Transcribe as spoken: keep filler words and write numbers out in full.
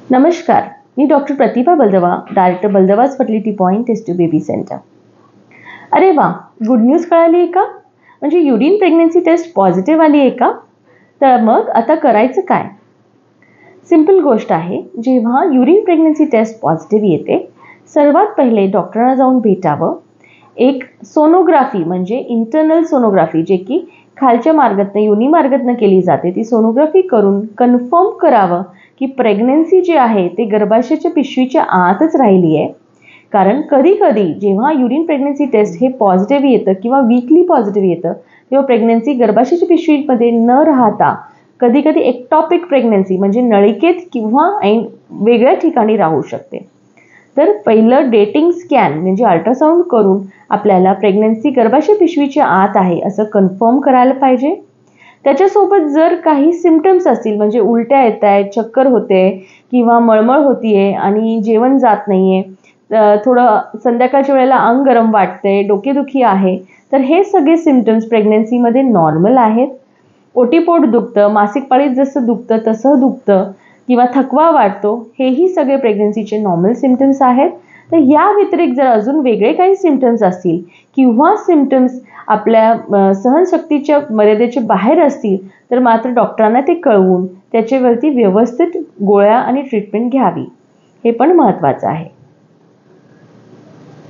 नमस्कार, मी doctor Pratibha Baldawa, director Baldawa's fertility point test tube baby centre. अरे वा, गुड न्यूज कळाली आहे का? म्हणजे युरिन प्रेग्नन्सी टेस्ट पॉझिटिव्ह आली आहे का? तर मग आता करायचं काय? सिंपल गोष्ट आहे. जेव्हा युरिन प्रेग्नन्सी टेस्ट पॉझिटिव्ह येते, सर्वात पहिले डॉक्टरांना जाऊन भेटावं. एक सोनोग्राफी म्हणजे इंटरनल सोनोग्राफी, जे की खालच्या मार्गातनं योनी मार्गातनं केली जाते, ती सोनोग्राफी करून कन्फर्म करावं की प्रेग्नन्सी जी आहे ते गर्भाशयाच्या पिशवीच्या आतच राहिली आहे. कारण कधी कधी जेव्हा युरिन प्रेग्नन्सी टेस्ट हे पॉझिटिव्ह येतं किंवा वीकली पॉझिटिव्ह येतं, तेव्हा प्रेग्नन्सी गर्भाशयाच्या पिशवीमध्ये न राहता कधी कधी एक्टॉपिक प्रेग्नन्सी म्हणजे नळिकेत किंवा ऐन वेगळ्या ठिकाणी राहू शकते. तर पहिलं डेटिंग स्कॅन म्हणजे अल्ट्रासाऊंड करून आपल्याला प्रेग्नन्सी गर्भाशय पिशवीच्या आत आहे असं कन्फर्म करायला पाहिजे. त्याच्यासोबत जर काही सिम्पटम्स असतील, म्हणजे उलट्या येत आहेत, चक्कर होते किंवा मळमळ होतीये आणि जेवण जात नाहीये, थोडं संध्याकाळच्या वेळेला अंग गरम वाटतंय, डोकेदुखी आहे, तर हे सगळे सिम्पटम्स प्रेग्नन्सीमध्ये नॉर्मल आहेत. ओटीपोट दुखतं, मासिक पाळीत जसं दुखतं तसं दुखतं किंवा थकवा वाटतो, हेही सगळे प्रेग्नन्सीचे नॉर्मल सिम्पटम्स आहेत. तर या व्यतिरिक्त जर अजून वेगळे काही सिम्पटम्स असतील किंवा सिम्पटम्स आपल्या सहनशक्तीच्या मर्यादेच्या बाहेर असतील, तर मात्र डॉक्टरांना ते कळवून त्याच्यावरती व्यवस्थित गोळ्या आणि ट्रीटमेंट घ्यावी, हे पण महत्त्वाचं आहे.